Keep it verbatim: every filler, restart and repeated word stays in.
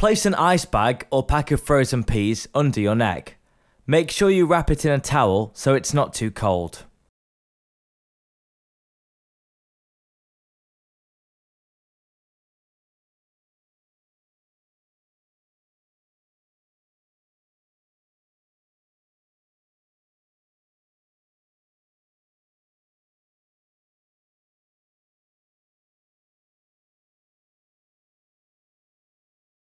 Place an ice bag or pack of frozen peas under your neck. Make sure you wrap it in a towel so it's not too cold.